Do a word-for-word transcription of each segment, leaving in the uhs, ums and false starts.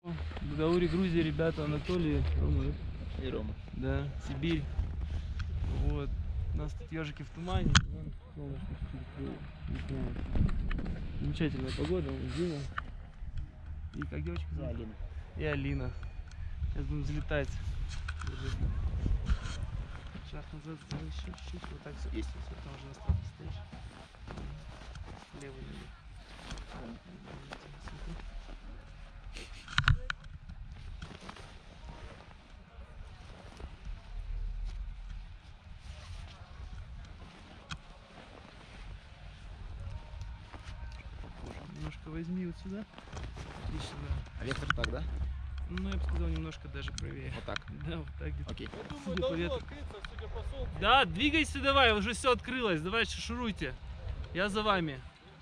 В Гагаузии, Грузия, ребята, Анатолий, Рома, И Рома. да, Сибирь. Вот. У нас тут ежики в тумане. Замечательная погода, зима. И как девочка зовут? Алина. И Алина. Сейчас будем взлетать. Шаг назад, еще чуть-чуть. Вот так все. Есть. Все, там уже на страхе стоишь. Левый ноги. Немножко возьми вот сюда. Отлично, да. А вектор так, да? Ну, я бы сказал, немножко даже правее. Вот так. Да, вот так где-то. Окей. Я думаю, Судя по должно ветру. открыться, судя по солнцу. Да, двигайся давай, уже все открылось. Давай шуруйте. Я за вами.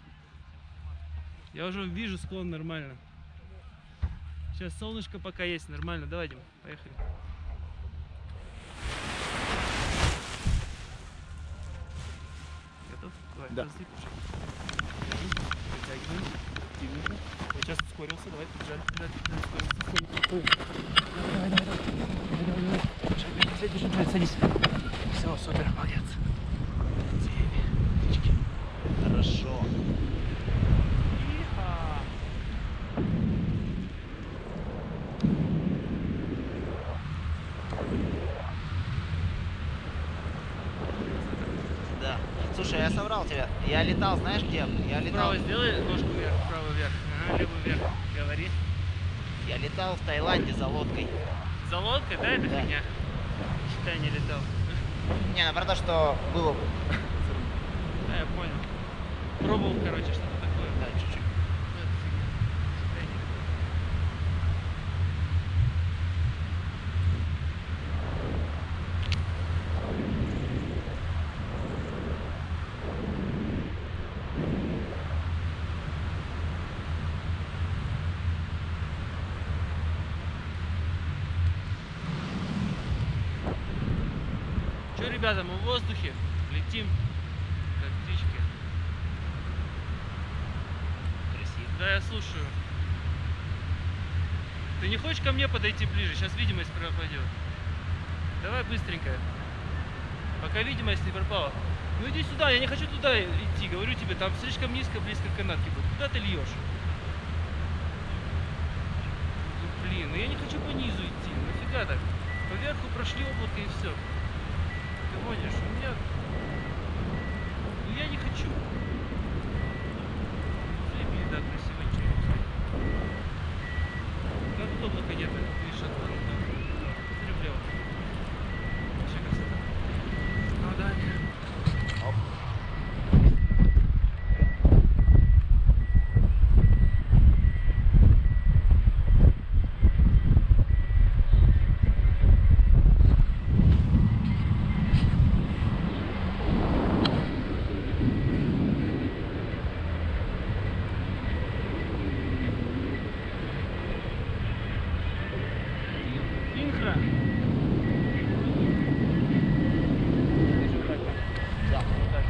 Я уже вижу склон нормально. Сейчас солнышко пока есть, нормально. Давай, Дим, поехали. Готов? Давай, Да. разлип уже. Вытягиваем. Активненько. Я сейчас ускорился, давай, поджали, поджали, поджали, ускорился. Давай, давай, давай, давай. Давай, давай, давай. Бежать, бежать, бежать, бежать, садись. Все, супер, молодец. Птички. Хорошо. Иха. Да. Слушай, я соврал тебя. Я летал, знаешь где? Я летал. Право сделай ножку вверх, право вверх. Ага, левую вверх. Говори. Я летал в Таиланде за лодкой. За лодкой, да, эта Да. фигня? Считай, не летал. Не, ну правда, что было. Да, я понял. Пробовал, короче, что-то такое. Да, чуть-чуть. Ну, это фигня. Считай, не летал. Че, ребята, мы в воздухе, летим, как птички. Красиво. Да, я слушаю. Ты не хочешь ко мне подойти ближе? Сейчас видимость пропадет. Давай быстренько. Пока видимость не пропала. Ну иди сюда, я не хочу туда идти. Говорю тебе, там слишком низко, близко к канатке будет. Куда ты льешь? Ну, блин, ну я не хочу по низу идти. Нафига так? Поверху прошли облако и все. Ты гонишь, у меня... Ну я не хочу. Заебись, да, красиво, ничего не знаю. Как тут облака нет, видишь, отворотно. Смотри влево. Вообще красота. Ну да. Оп. Инхра. Да. Так.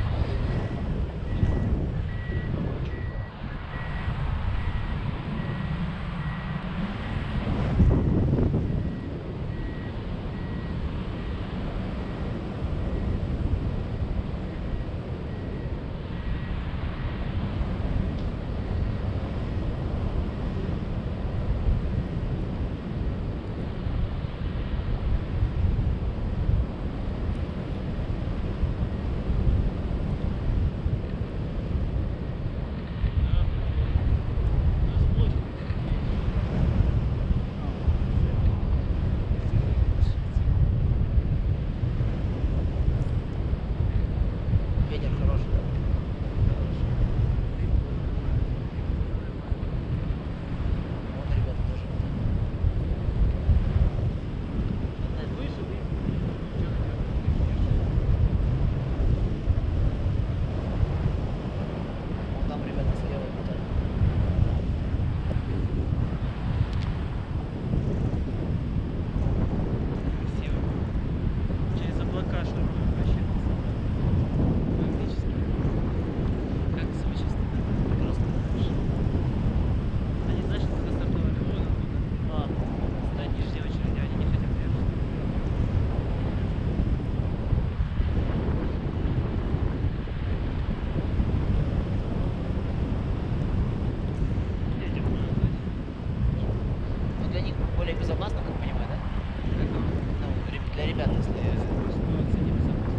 более безопасно, как понимаю, да? Это Ну, ре- для ребят, если... ситуация небезопасна.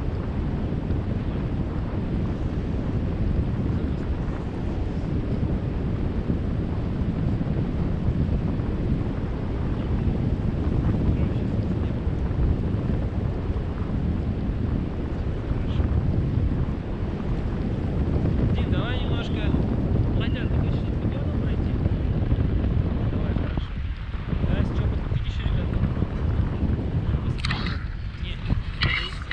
Дим, давай немножко. Хотя ты хочешь тут регионом пройти? Давай, хорошо. Да, с чего подходить еще, ребята? Не, не боится.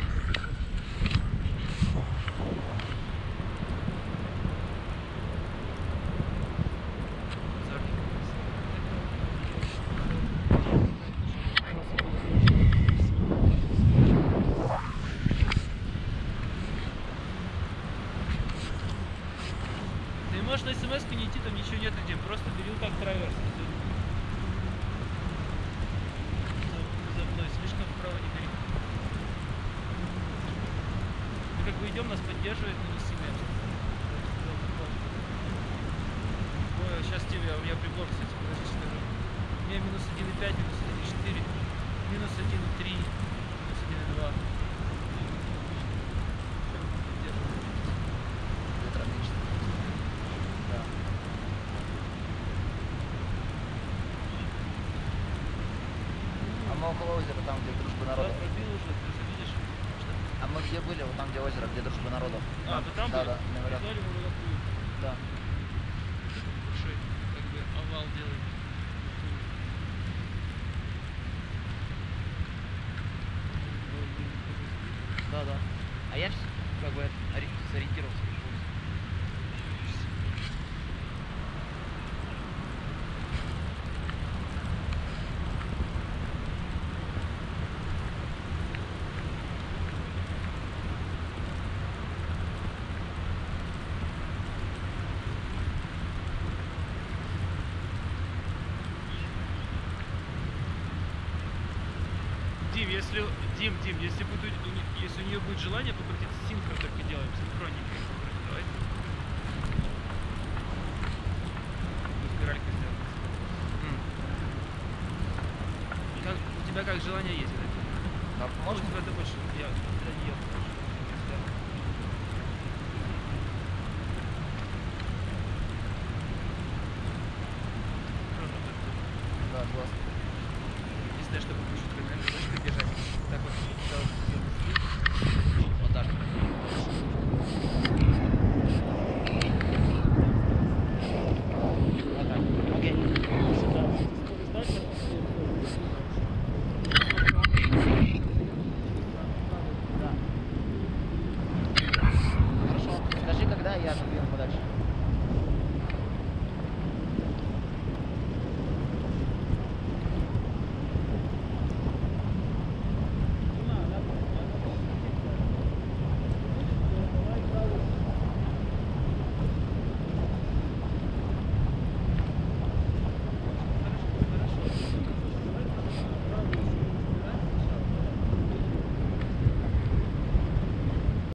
Ты можешь на смс-ку не идти, там ничего нет, Дим. Просто бери вот так траверс. За, за мной, слишком вправо не бери. Мы как бы идем, нас поддерживает минус семь. Ой, сейчас тебе, у меня прибор, кстати, подожди, скажу. У меня минус один и пять, минус один и четыре, минус один и три, минус один и два. Это отлично. Да. А мы около озера, там, где дружба Да, народов. пробил уже, ты же видишь. Что? А мы где были? Вот там, где озеро, где дружба народов. А, вы там Да, были? да, наверное. Придали мы вот такую. Да. Большой, как бы овал делает. Да, да. А я вс- как бы ори- сориентировался. Дим, если Дим, Дим, если будет, у не- если у нее будет желание покрутиться, синхро только делаем, синхронненько. Давай. Вот спиралька сделана. Как, у тебя как желание есть, да? А Может, можно? у тебя это больше, я для нее больше. Да. Просто так. Да, классно. Единственное, чтобы чуть-чуть как точка держать. Так вот, да, вот,